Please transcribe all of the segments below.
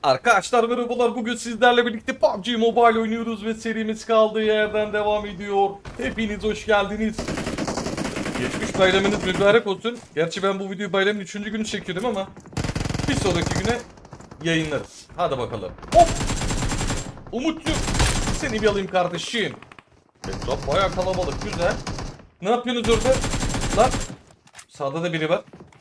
Arkadaşlar merhabalar, bugün sizlerle birlikte PUBG Mobile oynuyoruz ve serimiz kaldığı yerden devam ediyor. Hepiniz hoş geldiniz. Geçmiş bayramınız mübarek olsun. Gerçi ben bu videoyu bayramın 3. günü çekiyordum ama bir sonraki güne yayınlarız. Hadi bakalım. Hop! Umutlu, seni bir alayım kardeşim. Etraf bayağı kalabalık, güzel. Ne yapıyorsunuz orada? Lan sağda da biri var.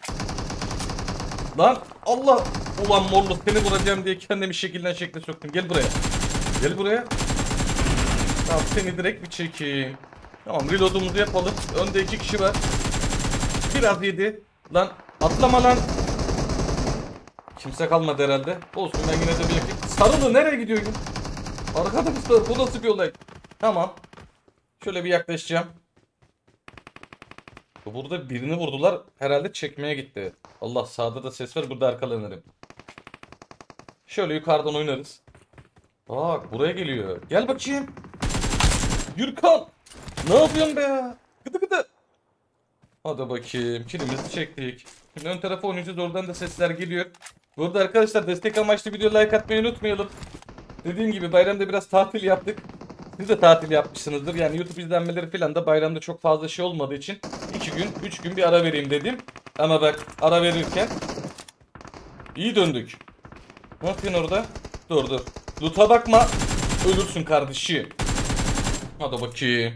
Lan Allah! Ulan morlu, seni vuracağım diye kendimi şekle soktum. Gel buraya. Gel buraya. Tamam, seni direkt bir çekeyim. Tamam, reload'umuzu yapalım. Önde 2 kişi var. Biraz yedi. Lan atlama lan. Kimse kalmadı herhalde. Olsun, ben yine de bir yakayım. Sarılı nereye gidiyorsun? Arkadaşlar bu nasıl bir olay? Tamam. Şöyle bir yaklaşacağım. Burada birini vurdular. Herhalde çekmeye gitti. Allah, sağda da ses var. Burada arkalanırım. Şöyle yukarıdan oynarız. Bak buraya geliyor. Gel bakayım. Gürkan. Ne yapıyorsun be ya? Gıdı gıdı. Hadi bakayım. Kilimizi çektik. Şimdi ön tarafa oynayacağız. Oradan da sesler geliyor. Burada arkadaşlar destek amaçlı video like atmayı unutmayalım. Dediğim gibi bayramda biraz tatil yaptık. Siz de tatil yapmışsınızdır. Yani YouTube izlenmeleri falan da bayramda çok fazla şey olmadığı için 2 gün 3 gün bir ara vereyim dedim. Ama bak ara verirken iyi döndük. Ne yapıyorsun orada? Dur. Loot'a bakma. Ölürsün kardeşim. Hadi bakayım.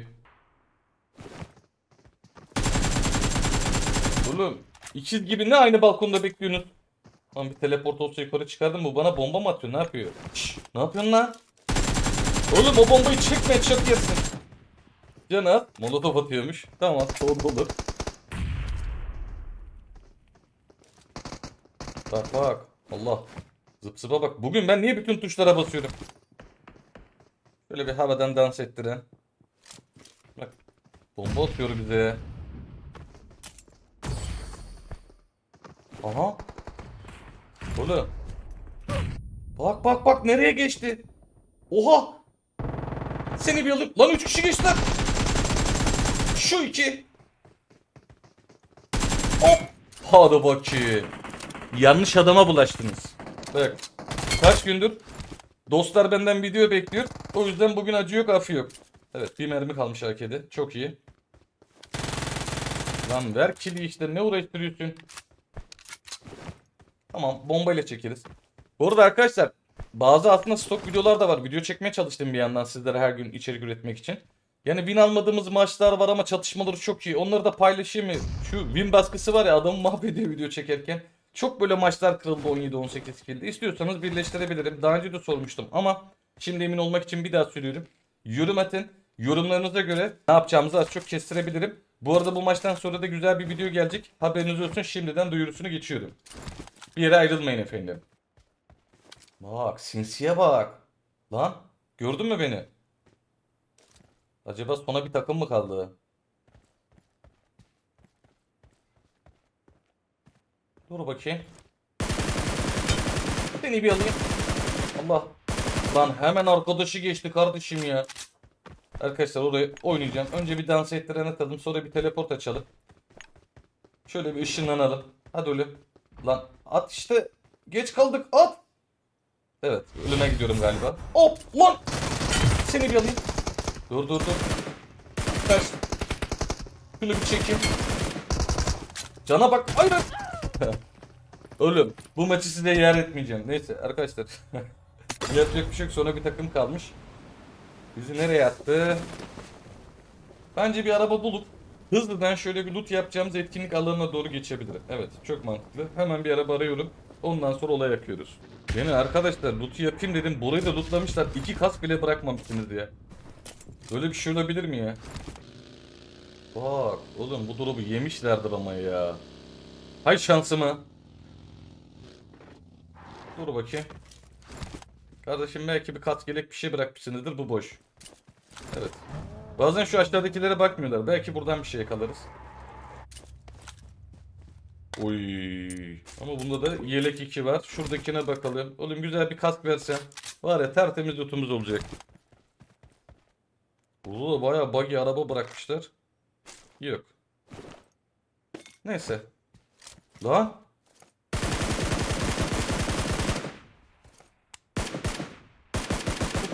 Oğlum ikiz gibi ne aynı balkonda bekliyorsunuz? Lan bir teleport olsa yukarı çıkardım, bu bana bomba mı atıyor? Ne yapıyor? Şşş, ne yapıyorsun lan? Oğlum o bombayı çekme, çat yersin. Canı molotof atıyormuş. Tamam, sorun olur. Bak. Allah. Zıp zıpa bak. Bugün ben niye bütün tuşlara basıyorum? Şöyle bir havadan dans ettiren. Bak. Bomba atıyor bize. Aha. Oğlum. Bak nereye geçti? Oha. Seni bir alayım. Lan 3 kişi geçtiler. Şu 2. Hop. Hadi bakayım. Yanlış adama bulaştınız. Bak. Kaç gündür dostlar benden video bekliyor. O yüzden bugün acı yok, affı yok. Evet, bir mermi kalmış AK'de. Çok iyi. Lan ver kili işte, ne uğraştırıyorsun? Tamam, bombayla çekeriz. Bu arada arkadaşlar bazı aslında stok videolar da var. Video çekmeye çalıştım bir yandan sizlere her gün içerik üretmek için. Yani win almadığımız maçlar var ama çatışmaları çok iyi. Onları da paylaşayım mı? Şu win baskısı var ya, adamı mahvediyor video çekerken. Çok böyle maçlar kırıldı 17-18 kilde. İstiyorsanız birleştirebilirim. Daha önce de sormuştum ama şimdi emin olmak için bir daha söylüyorum. Yorum atın. Yorumlarınıza göre ne yapacağımızı az çok kestirebilirim. Bu arada bu maçtan sonra da güzel bir video gelecek. Haberiniz olsun, şimdiden duyurusunu geçiyorum. Bir yere ayrılmayın efendim. Bak sinsiye bak. Lan gördün mü beni? Acaba sona bir takım mı kaldı? Dur bakayım. Seni bir alayım. Allah. Lan hemen arkadaşı geçti kardeşim ya. Arkadaşlar oraya oynayacağım. Önce bir dans ettiren atalım. Sonra bir teleport açalım. Şöyle bir ışınlanalım. Hadi oğlum. Lan at işte. Geç kaldık, at. Evet, ölüme gidiyorum galiba. Hop lan. Seni bir alayım. Dur. Kaç. Şunu bir çekeyim. Cana bak. Hayır. Oğlum bu maçı size yer etmeyeceğim. Neyse arkadaşlar. Yapacak bir şey yok. Sonra bir takım kalmış. Bizi nereye attı? Bence bir araba bulup hızlıdan şöyle bir loot yapacağımız etkinlik alanına doğru geçebilirim. Evet, çok mantıklı. Hemen bir araba arıyorum. Ondan sonra olay yakıyoruz. Beni arkadaşlar loot'u yapayım dedim. Burayı da lootlamışlar. 2 kask bile bırakmamışsınız ya. Böyle bir şey olabilir mi ya? Bak oğlum, bu drop'u yemişlerdir ama ya. Hay şansıma. Dur bakayım. Kardeşim belki bir kat gelek bir şey bırakmışsınızdır, bu boş. Evet. Bazen şu aşağıdakilere bakmıyorlar. Belki buradan bir şey yakalarız. Oy. Ama bunda da yelek 2 var. Şuradakine bakalım. Oğlum güzel bir kask versen. Var ya, tertemiz lootumuz olacak. Burada bayağı buggy araba bırakmışlar. Yok. Neyse. Lan.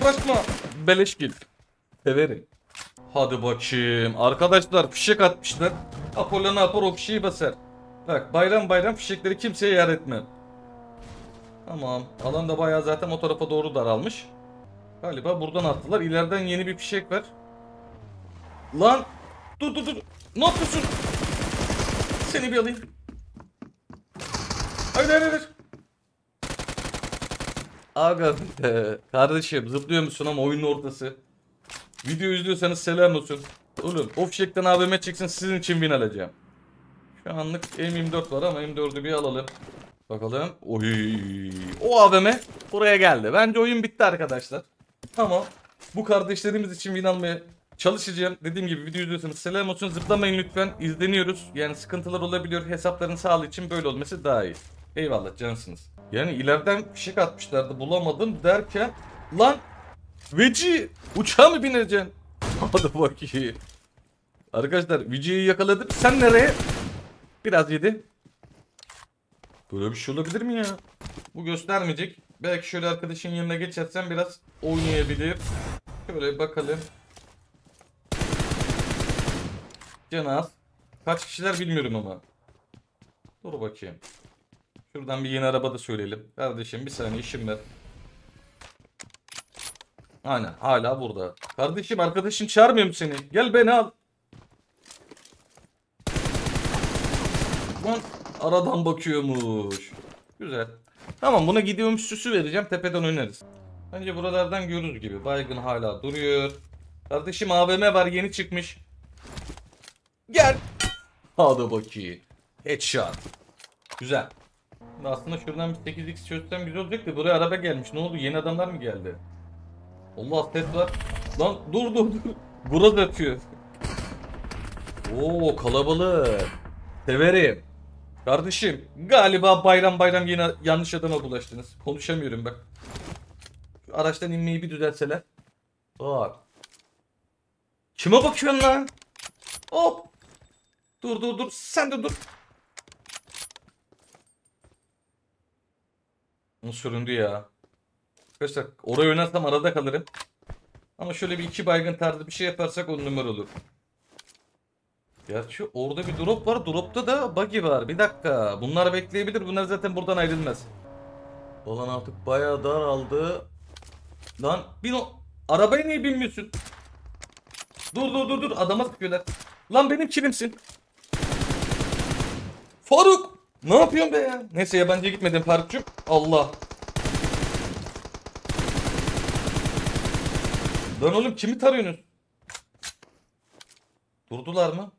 yaklaşma. Beleş gel. Severim. Hadi bakayım. Arkadaşlar fişek atmışlar. Apollo ne yapar, o fişeği basar. Bak bayram bayram fişekleri kimseye yer etmem. Tamam. Alan da bayağı zaten o tarafa doğru daralmış. Galiba buradan attılar. İleriden yeni bir fişek var. Lan. Dur dur dur. Ne yapıyorsun? Seni bir alayım. Hayır hayır hayır. Aga kardeşim zıplıyor musun ama oyunun ortası. Video izliyorsanız selam olsun. Oğlum o fişekten AVM çeksin, sizin için win alacağım. Şu anlık M24 var ama M4'ü bir alalım. Bakalım. Oy. O AVM buraya geldi. Bence oyun bitti arkadaşlar. Ama bu kardeşlerimiz için win almaya çalışacağım. Dediğim gibi video izliyorsanız selam olsun. Zıplamayın lütfen. İzleniyoruz. Yani sıkıntılar olabiliyor. Hesapların sağlığı için böyle olması daha iyi. Eyvallah cansınız. Yani ileriden fişek atmışlardı, bulamadım derken lan Veci uçağa mı bineceksin? Hadi bakayım. Arkadaşlar Veci'yi yakaladım. Sen nereye? Biraz yedi. Böyle bir şey olabilir mi ya? Bu göstermeyecek. Belki şöyle arkadaşın yanına geçersen biraz oynayabilir. Şöyle bakalım. Canı az. Kaç kişiler bilmiyorum ama. Dur bakayım. Şuradan bir yeni araba da söyleyelim. Kardeşim bir saniye işim var. Aynen hala burada. Kardeşim arkadaşın çağırmıyor mu seni? Gel beni al. Lan aradan bakıyormuş. Güzel. Tamam, buna gidiyormuş süsü vereceğim, tepeden oynarız. Bence buralardan görürüz gibi. Baygın hala duruyor. Kardeşim AVM var, yeni çıkmış. Gel. Hadi bakayım. Headshot. Güzel. Aslında şuradan bir 8x çözsem güzel olacak da buraya araba gelmiş. Ne oldu? Yeni adamlar mı geldi? Allah ses var. Lan dur dur dur. Burası atıyor. Oo kalabalık. Severim. Kardeşim galiba bayram bayram yine yanlış adama bulaştınız. Konuşamıyorum bak. Şu araçtan inmeyi bir düzeltseler. Bak. Kime bakıyorsun lan? Hop. Dur dur dur. Sen de dur. Onu süründü ya. Arkadaşlar oraya yönelsem arada kalırım. Ama şöyle bir iki baygın tarzı bir şey yaparsak on numara olur. Gerçi orada bir drop var. Dropta da buggy var. Bir dakika. Bunlar bekleyebilir. Bunlar zaten buradan ayrılmaz. Olan artık bayağı daraldı. Lan bin o. Arabaya niye binmiyorsun? Dur dur dur dur. Adama sıkıyorlar. Lan benim kilimsin? Faruk. Ne yapıyorsun be ya? Neyse yabancıya gitmedim Faruk'cum. Allah. Lan oğlum kimi tarıyorsunuz? Durdular mı?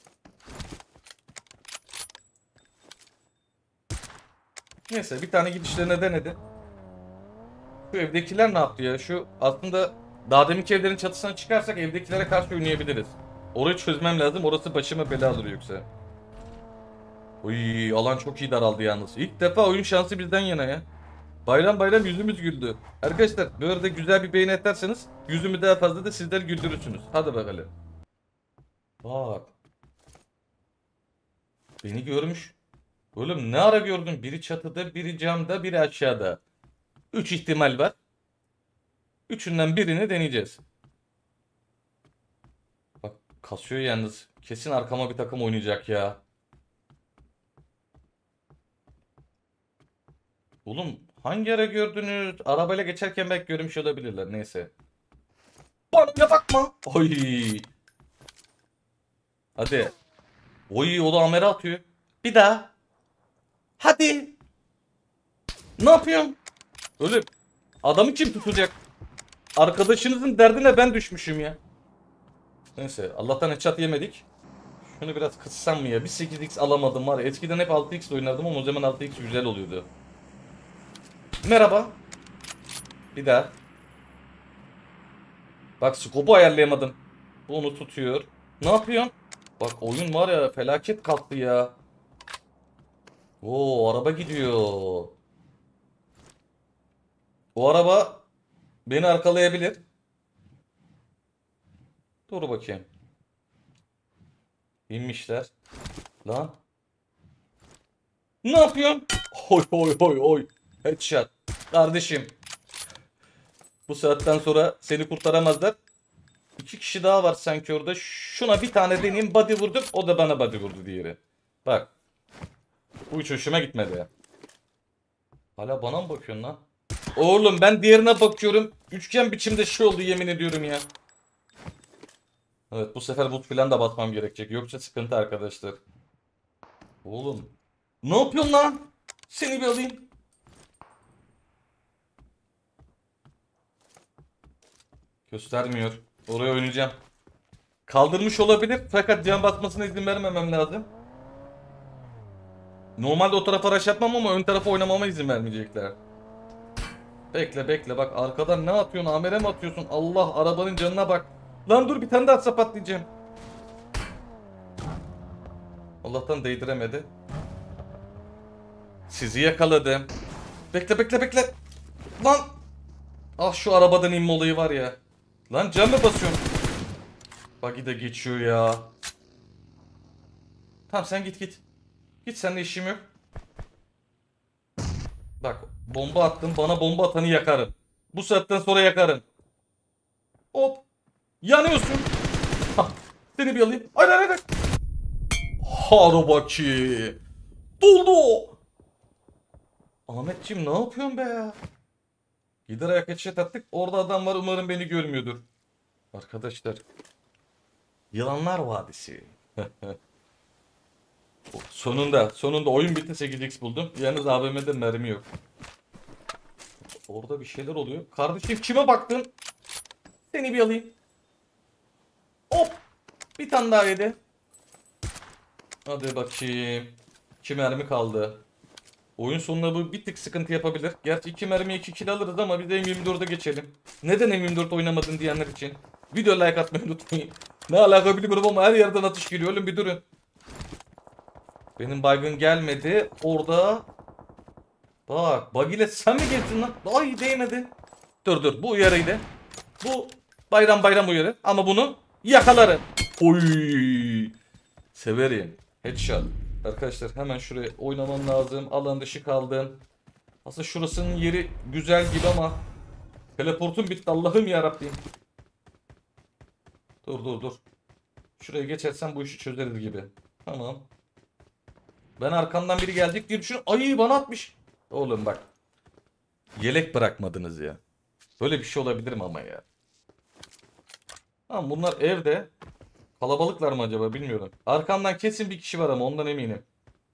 Neyse bir tane gidişlerine denedi. Şu evdekiler ne yaptı ya? Şu aslında daha deminki evlerin çatısına çıkarsak evdekilere karşı oynayabiliriz. Orayı çözmem lazım. Orası başıma bela alır yoksa. Uy, alan çok iyi daraldı yalnız. İlk defa oyun şansı bizden yana ya. Bayram bayram yüzümüz güldü. Arkadaşlar bu arada güzel bir beğeni atarsanız yüzümü daha fazla da sizler güldürürsünüz. Hadi bakalım. Bak. Beni görmüş. Oğlum ne ara gördün? Biri çatıda, biri camda, biri aşağıda. 3 ihtimal var. Üçünden birini deneyeceğiz. Bak kasıyor yalnız. Kesin arkama bir takım oynayacak ya. Oğlum hangi ara gördünüz? Arabayla geçerken belki görmüş olabilirler. Neyse. Bana bakma. Oy. Hadi. Oy o da amere atıyor. Bir daha. Hadi. Ne yapıyorsun? Öyle adamı kim tutacak? Arkadaşınızın derdine ben düşmüşüm ya. Neyse Allah'tan headshot yemedik. Şunu biraz kıssam mı ya? Bir 8x alamadım var ya. Eskiden hep 6x oynardım ama o zaman 6x güzel oluyordu. Merhaba. Bir daha. Bak scope'u ayarlayamadım. Bunu tutuyor. Ne yapıyorsun? Bak oyun var ya felaket kalktı ya. Oo araba gidiyor. O araba beni arkalayabilir. Dur bakayım. İnmişler. Lan. Ne yapıyorsun? Oy oy oy oy. Headshot. Kardeşim. Bu saatten sonra seni kurtaramazlar. 2 kişi daha var sanki orada. Şuna bir tane deneyeyim. Body vurdum. O da bana body vurdu diğeri. Bak. Bu hiç hoşuma gitmedi ya. Hala bana mı bakıyorsun lan? Oğlum ben diğerine bakıyorum. Üçgen biçimde şey oldu yemin ediyorum ya. Evet bu sefer bot falan da batmam gerekecek. Yoksa sıkıntı arkadaşlar. Oğlum. Ne yapıyorsun lan? Seni bir alayım. Göstermiyor. Oraya oynayacağım. Kaldırmış olabilir fakat can basmasına izin vermemem lazım. Normalde o tarafa rush atmam ama ön tarafa oynamama izin vermeyecekler. Bekle bekle bak arkadan ne atıyorsun? Amere mi atıyorsun? Allah arabanın canına bak. Lan dur bir tane daha atsa patlayacağım. Allah'tan değdiremedi. Sizi yakaladım. Bekle bekle bekle. Lan. Ah şu arabadan inme olayı var ya. Lan can mı basıyorsun? Buggy de geçiyor ya. Tamam sen git git. Git seninle işim yok. Bak bomba attın bana bomba atanı yakarım. Bu saatten sonra yakarım. Hop. Yanıyorsun. Hah. Seni bir alayım. Hayır hayır hayır. Hadi bakayım. Doldu. Ahmetciğim ne yapıyorsun be ya? Gider ayak ateşe attık. Orada adam var umarım beni görmüyordur. Arkadaşlar. Yılanlar Vadisi. Sonunda oyun bitti 8x buldum. Yalnız AVM'de mermi yok. Orada bir şeyler oluyor. Kardeşim kime baktın? Seni bir alayım. Hop. Bir tane daha yedi. Hadi bakayım. 2 mermi kaldı. Oyun sonunda bu bir tık sıkıntı yapabilir. Gerçi 2 mermiye 2 kill alırız ama biz de M24'e geçelim. Neden M24 oynamadın diyenler için. Video like atmayı unutmayın. Ne alaka bilmiyorum ama her yerden atış geliyor. Oğlum bir durun. Benim baygın gelmedi. Orada. Bak buggy'le sen mi geçtin lan? Ay değmedi. Dur bu uyarıydı. Bu bayram uyarı. Ama bunu yakalarım. Oy. Severim. Headshot. Arkadaşlar hemen şuraya oynamam lazım. Alan dışı kaldım. Aslında şurasının yeri güzel gibi ama teleportum bitti Allah'ım yarabbim. Dur. Şuraya geçersem bu işi çözeriz gibi. Tamam. Ben arkamdan biri gelecek diye düşünüyorum. Ay bana atmış. Oğlum bak. Yelek bırakmadınız ya. Böyle bir şey olabilir mi ama ya? Tamam bunlar evde. Kalabalıklar mı acaba bilmiyorum. Arkamdan kesin bir kişi var ama ondan eminim.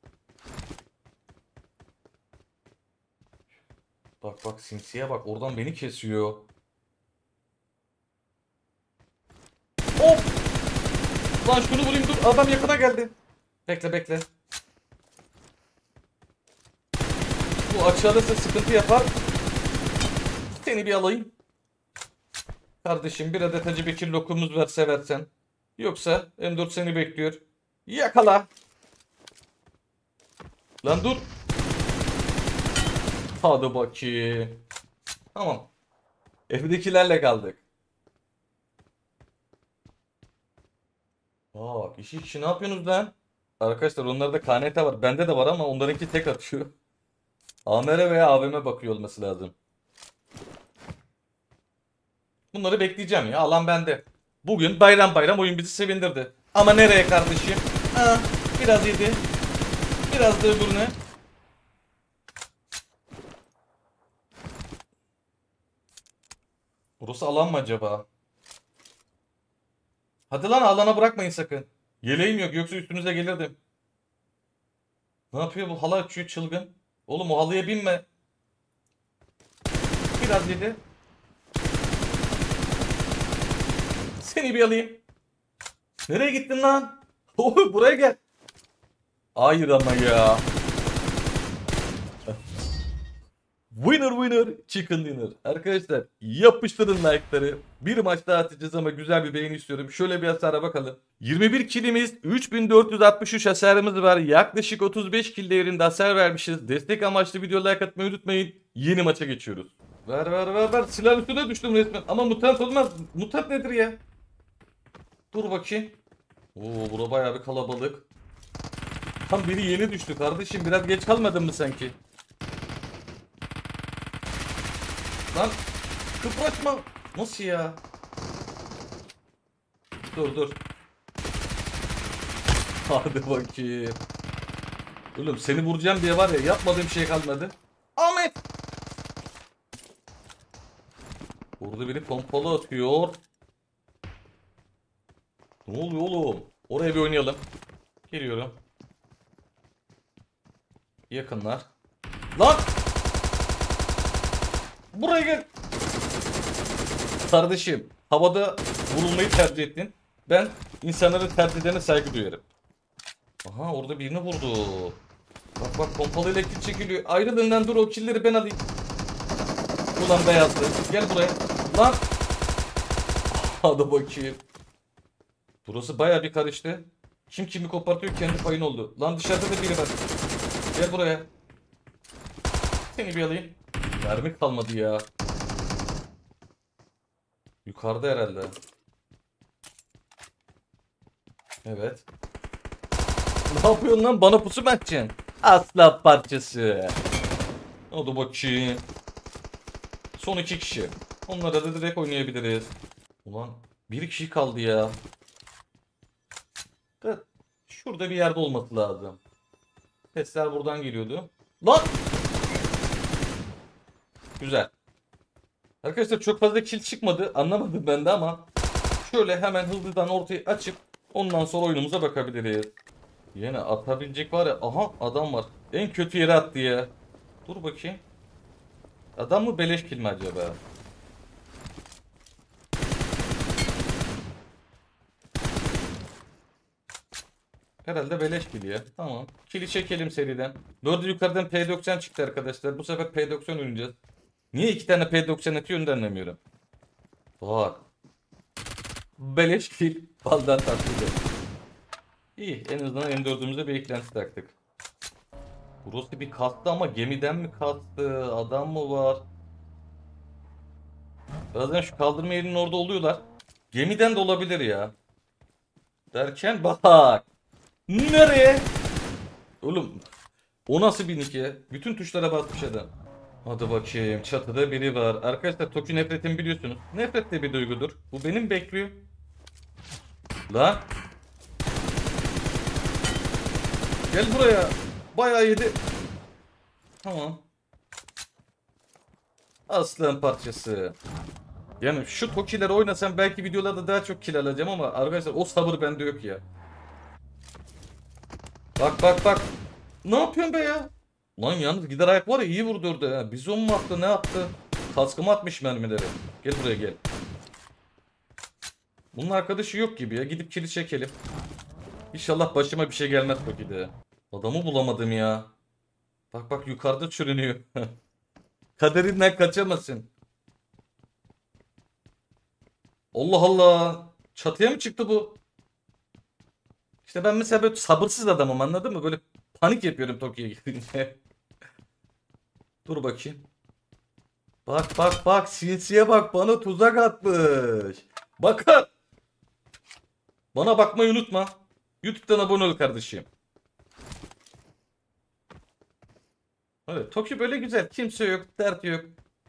Bak sinsiye bak oradan beni kesiyor. Hop! Lan şunu vurayım dur adam yakına geldi. Bekle. Bu açılırsa sıkıntı yapar. Seni bir alayım. Kardeşim bir adet Hacı Bekir lokumuz ver seversen. Yoksa M4 seni bekliyor. Yakala. Lan dur. Hadi bakayım. Tamam. Evdekilerle kaldık. Bak işi kişi ne yapıyorsunuz lan? Arkadaşlar onlarda KNT var. Bende de var ama onlarınki tek atıyor. AMR veya AVM bakıyor olması lazım. Bunları bekleyeceğim ya. Alan bende. Bugün bayram oyun bizi sevindirdi. Ama nereye kardeşim? Ha, biraz yedi. Biraz da öbürüne. Burası alan mı acaba? Hadi lan alana bırakmayın sakın. Yeleğim yok yoksa üstünüze gelirdim. Ne yapıyor bu halı açıyor çılgın. Oğlum o halıya binme. Biraz yedi. Seni bir alayım. Nereye gittin lan? Oğlum buraya gel. Hayır ama ya. Winner chicken dinner. Arkadaşlar yapıştırın like'ları. Bir maç daha atacağız ama güzel bir beğeni istiyorum. Şöyle bir hasara bakalım. 21 killimiz, 3463 hasarımız var. Yaklaşık 35 kill değerinde hasar vermişiz. Destek amaçlı video like atmayı unutmayın. Yeni maça geçiyoruz. Ver. Silah üstüne düştüm resmen. Ama mutant olmaz. Mutant nedir ya? Dur bakayım. Oo bura bayağı bir kalabalık. Tam biri yeni düştü kardeşim. Biraz geç kalmadın mı sanki? Lan Kıpraşma. Nasıl ya? Dur. Hadi bakayım. Oğlum seni vuracağım diye var ya, yapmadığım şey kalmadı. Ahmet. Burada biri pompalı atıyor. Ne oluyor oğlum? Oraya bir oynayalım. Geliyorum. Yakınlar. Lan! Buraya gel. Kardeşim, havada vurulmayı tercih ettin. Ben insanların tercihlerine saygı duyarım. Aha, orada birini vurdu. Bak pompalı elektrik çekiliyor. Ayrılığından dur, o killeri ben alayım. Ulan beyazlı. Gel buraya. Lan! Hadi bakayım. Burası baya bir karıştı. Kim kimi kopartıyor, kendi payın oldu. Lan dışarıda da biri var. Gel buraya. Seni bir alayım. Mermi kalmadı ya. Yukarıda herhalde. Evet. Ne yapıyorsun lan? Bana pusu mu atacaksın? Aslan parçası. Hadi bakayım. Son 2 kişi. Onlara da direkt oynayabiliriz. Ulan bir kişi kaldı ya. Evet. Şurada bir yerde olması lazım. Sesler buradan geliyordu. Lan! Güzel. Arkadaşlar çok fazla kill çıkmadı. Anlamadım ben de ama şöyle hemen hızlıdan ortayı açıp ondan sonra oyunumuza bakabiliriz. Yine atabilecek var ya. Aha, adam var. En kötü yere attı ya. Dur bakayım. Adam mı, beleş kill mi acaba? Herhalde beleş kill ya. Tamam. Kill'i çekelim seriden. Bu arada yukarıdan P90 çıktı arkadaşlar. Bu sefer P90 oynayacağız. Niye 2 tane P90 atıyor onu da anlamıyorum. Bak. Beleş kill. Baldan tatlıydı. İyi. En azından M4'ümüze bir eklenti taktık. Burası bir kastı ama gemiden mi kastı? Adam mı var? Bazen şu kaldırma yerinin orada oluyorlar. Gemiden de olabilir ya. Derken bak. Nereye? Oğlum. O nasıl bir nick ya? Bütün tuşlara basmış adam. Hadi bakayım. Çatıda biri var. Arkadaşlar Toki nefretimi biliyorsunuz. Nefret de bir duygudur. Bu benim bekliyor. Lan. Gel buraya. Bayağı yedi. Tamam. Aslan parçası. Yani şu Toki'leri oynasam belki videolarda daha çok kill alacağım ama arkadaşlar o sabır bende yok ya. Bak. Ne yapıyorsun be ya? Lan yalnız gider ayak var ya, iyi vurdurdu ha. Bizon mu attı, ne yaptı? Kaskıma atmış mermileri. Gel buraya gel. Bunun arkadaşı yok gibi ya. Gidip kili çekelim. İnşallah başıma bir şey gelmez Toki'de. Adamı bulamadım ya. Bak yukarıda çürünüyor. Kaderinden kaçamazsın. Allah Allah. Çatıya mı çıktı bu? İşte ben mesela böyle sabırsız adamım, anladın mı? Böyle panik yapıyorum Tokyo'ya gidince. Dur bakayım. Bak sinsiye bak, bana tuzak atmış. Bakın. Bana bakmayı unutma. YouTube'dan abone ol kardeşim. Evet, Tokyo böyle güzel. Kimse yok, dert yok.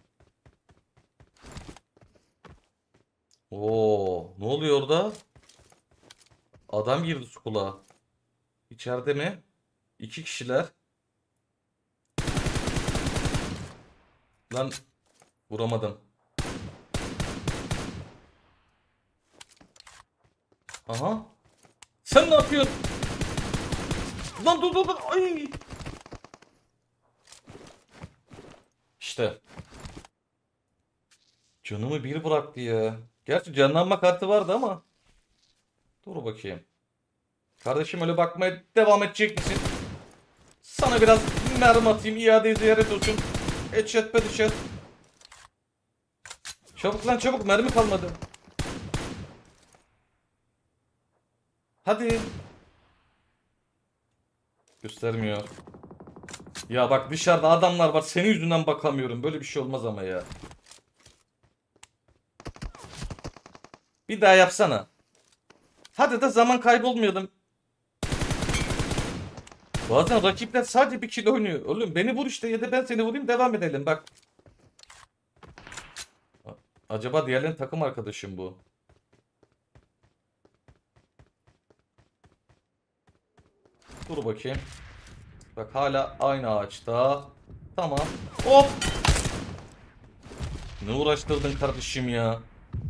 Oo, ne oluyor orada? Adam girdi su kulağa. İçeride mi? 2 kişiler. Lan vuramadım. Aha. Sen ne yapıyorsun? Lan dur. Ay. İşte. Canımı bir bıraktı ya. Gerçi canlanma kartı vardı ama. Dur bakayım. Kardeşim öyle bakmaya devam edecek misin? Sana biraz mermi atayım. İade ziyaret olsun. Headshot headshot. Çabuk lan çabuk, mermi kalmadı. Hadi. Göstermiyor. Ya bak, dışarıda adamlar var. Senin yüzünden bakamıyorum. Böyle bir şey olmaz ama ya. Bir daha yapsana. Hadi de zaman kaybolmayalım. Bazen rakipler sadece bir kilo oynuyor. Oğlum beni vur işte, ya da ben seni vurayım, devam edelim bak. Acaba diğerlerinin takım arkadaşım bu. Dur bakayım. Bak hala aynı ağaçta. Tamam. Hop. Ne uğraştırdın kardeşim ya.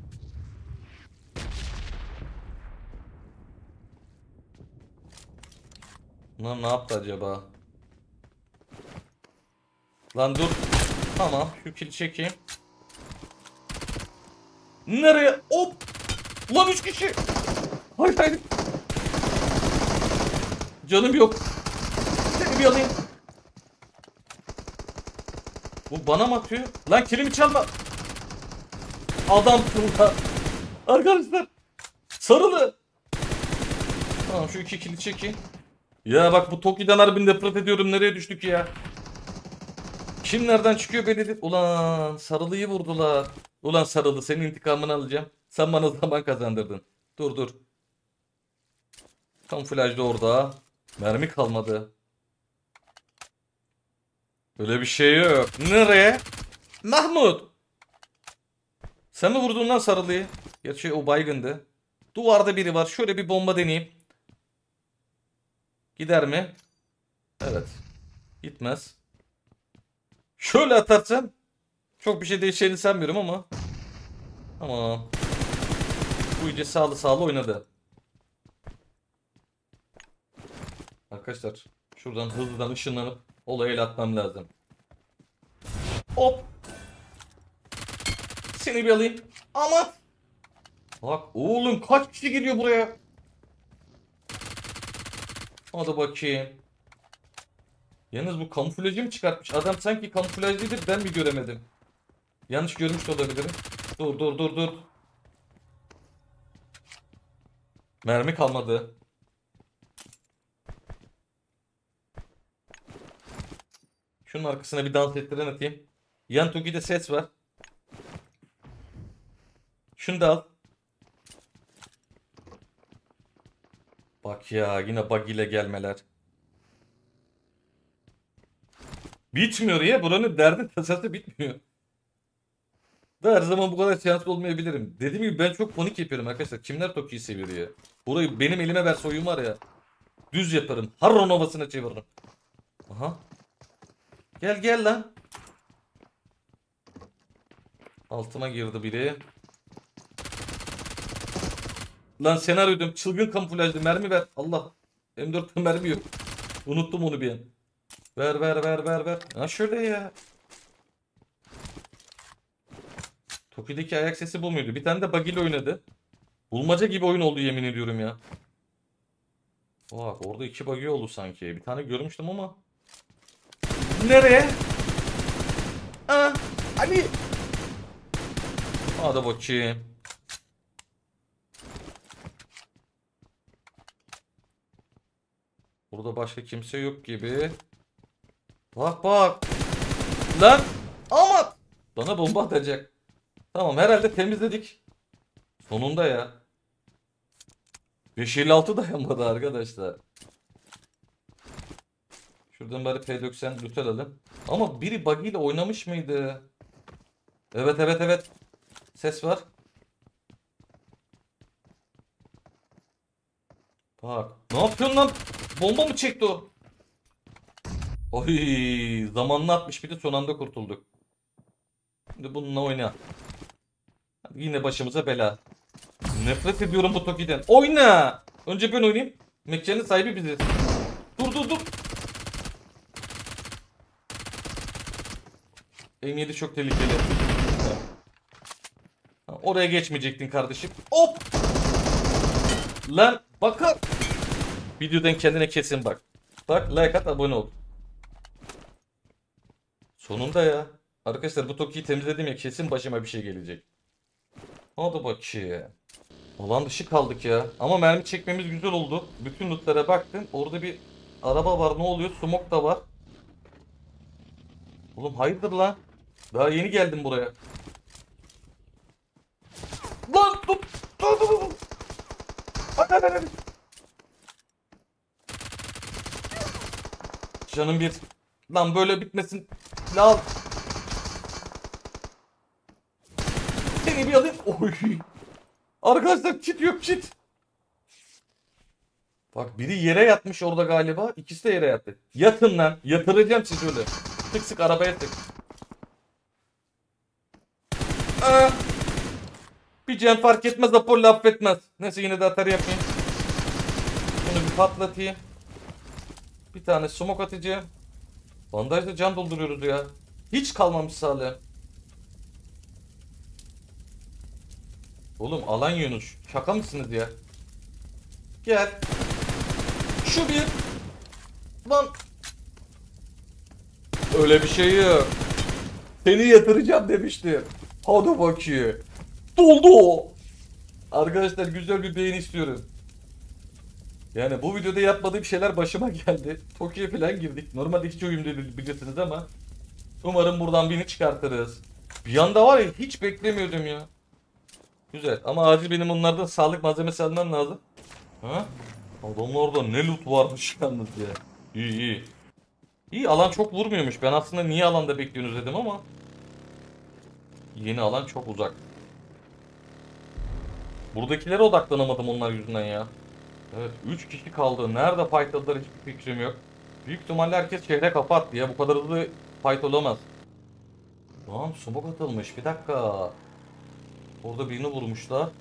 Lan ne yaptı acaba? Lan dur. Tamam. Şu kili çekeyim. Nereye? Hop. Lan 3 kişi. Hayır hayır. Canım yok. Seni bir alayım. Bu bana mı atıyor? Lan kilimi çalma. Adamsın lan. Arkadaşlar. Sarılı. Tamam şu 2 kili çekeyim. Ya bak bu Toki'den harbiden nefret ediyorum. Nereye düştük ya? Kim nereden çıkıyor belli değil. Ulan Sarılı'yı vurdular. Ulan Sarılı senin intikamını alacağım. Sen bana zaman kazandırdın. Dur dur. Kamuflajda orada. Mermi kalmadı. Öyle bir şey yok. Nereye? Mahmut. Sen mi vurdun lan Sarılı'yı? Gerçi o baygındı. Duvarda biri var. Şöyle bir bomba deneyeyim. Gider mi? Evet. Gitmez. Şöyle atarsam çok bir şey değişeceğini sanmıyorum ama. Tamam. Bu iyice sağlı oynadı. Arkadaşlar şuradan hızlıdan ışınlanıp olaya el atmam lazım. Hop. Seni bir alayım. Ama. Bak oğlum kaç kişi geliyor buraya. Hadi bakayım. Yalnız bu kamuflajı mı çıkartmış? Adam sanki kamuflajlıdır ben mi göremedim? Yanlış görmüş de olabilirim. Dur dur dur dur. Mermi kalmadı. Şunun arkasına bir dans ettiren atayım. Yan Toki'de ses var. Şunu da al. Bak ya yine bug ile gelmeler. Bitmiyor ya buranın derdi tasası bitmiyor. Da her zaman bu kadar şanslı olmayabilirim. Dediğim gibi ben çok panik yapıyorum arkadaşlar. Kimler Toki'yi seviyor ya? Burayı benim elime verse oyun var ya. Düz yaparım. Harron ovasına çeviririm. Aha. Gel gel lan. Altıma girdi biri. Lan senaryo diyorum. Çılgın kamuflajlı mermi ver. Allah. M4'te mermi yok. Unuttum onu bir an. Ver ver ver ver ver. Ha şöyle ya. Toki'deki ayak sesi bu muydu? Bir tane de bug ile oynadı. Bulmaca gibi oyun oldu yemin ediyorum ya. Bak orada 2 buggy oldu sanki. Bir tane görmüştüm ama. Nereye? Aa, Ali. Hadi bakayım. Burada başka kimse yok gibi. Bak bak. Lan. Aman. Bana bomba atacak. Tamam herhalde temizledik. Sonunda ya. 556 dayanmadı arkadaşlar. Şuradan bari P90 loot alalım. Ama biri buggy ile oynamış mıydı? Evet evet evet. Ses var. Bak. Ne yapıyorsun lan? Bomba mı çekti o? Oy, zamanını atmış bir de son anda kurtulduk. Şimdi bununla oyna. Yine başımıza bela. Nefret ediyorum bu Toki'den. Oyna! Önce ben oynayayım. Mekanın sahibi biziz. Dur dur dur. M7 çok tehlikeli. Oraya geçmeyecektin kardeşim. Hop! Lan bakar. Videodan kendine kesin bak. Bak like at abone ol. Sonunda ya. Arkadaşlar bu Toki'yi temizledim ya kesin başıma bir şey gelecek. Hadi bakayım. Alan dışı kaldık ya. Ama mermi çekmemiz güzel oldu. Bütün lootlara baktım. Orada bir araba var ne oluyor? Smoke da var. Oğlum hayırdır lan? Daha yeni geldim buraya. Lan dur dur dur dur. Hadi hadi hadi. Canım bir. Lan böyle bitmesin. Lan. Seni bir alayım. Oy. Arkadaşlar çit yok çit. Bak biri yere yatmış orada galiba. İkisi de yere yattı. Yatın lan. Yatıracağım sizi öyle. Sık sık arabaya tık. Aa. Bir can fark etmez. Apollo affetmez. Neyse yine de atar yapayım. Bunu bir patlatayım. Bir tane smoke atacağım. Bandajla can dolduruyoruz ya. Hiç kalmamış Salih. Oğlum alan Yunus. Şaka mısınız ya? Gel. Şu bir. Lan. Öyle bir şey yok. Seni yatıracağım demiştim. Hadi bakayım. Doldu o. Arkadaşlar güzel bir beğeni istiyorum. Yani bu videoda yapmadığım şeyler başıma geldi. Tokyo'ya falan girdik. Normalde hiç oyun değil bilirsiniz ama umarım buradan birini çıkartırız. Bir anda var ya hiç beklemiyordum ya. Güzel ama acil benim onlardan sağlık malzemesi almam lazım. Ha? Adamlarda ne loot varmış yalnız ya. İyi iyi. İyi alan çok vurmuyormuş. Ben aslında niye alanda bekliyorsunuz dedim ama yeni alan çok uzak. Buradakilere odaklanamadım onlar yüzünden ya. Evet 3 kişi kaldı. Nerede fightladılar hiçbir fikrim yok. Büyük ihtimalle herkes şehre kapattı ya. Bu kadar hızlı fight olamaz. Tamam smoke atılmış. Bir dakika. Orada birini vurmuşlar.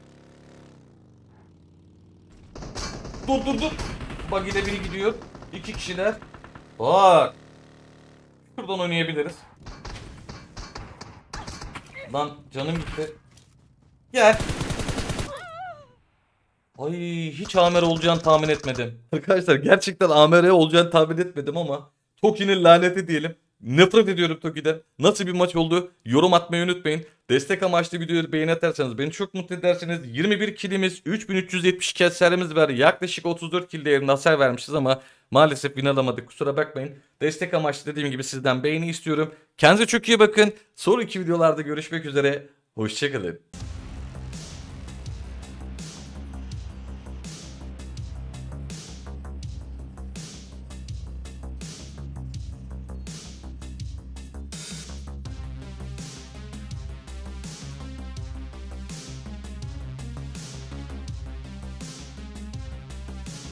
Dur dur dur. Bak yine biri gidiyor. 2 kişiler. Bak. Şuradan oynayabiliriz. Lan canım gitti. Gel. Ay hiç AMR olacağını tahmin etmedim. Arkadaşlar gerçekten AMR olacağını tahmin etmedim ama Toki'nin laneti diyelim. Nefret ediyorum Toki'den. Nasıl bir maç oldu? Yorum atmayı unutmayın. Destek amaçlı videoyu beğeni atarsanız beni çok mutlu edersiniz. 21 killimiz, 3372 hasarımız var. Yaklaşık 34 kill değerinde hasar vermişiz ama maalesef win alamadık. Kusura bakmayın. Destek amaçlı dediğim gibi sizden beğeni istiyorum. Kendinize çok iyi bakın. Sonraki videolarda görüşmek üzere. Hoşçakalın.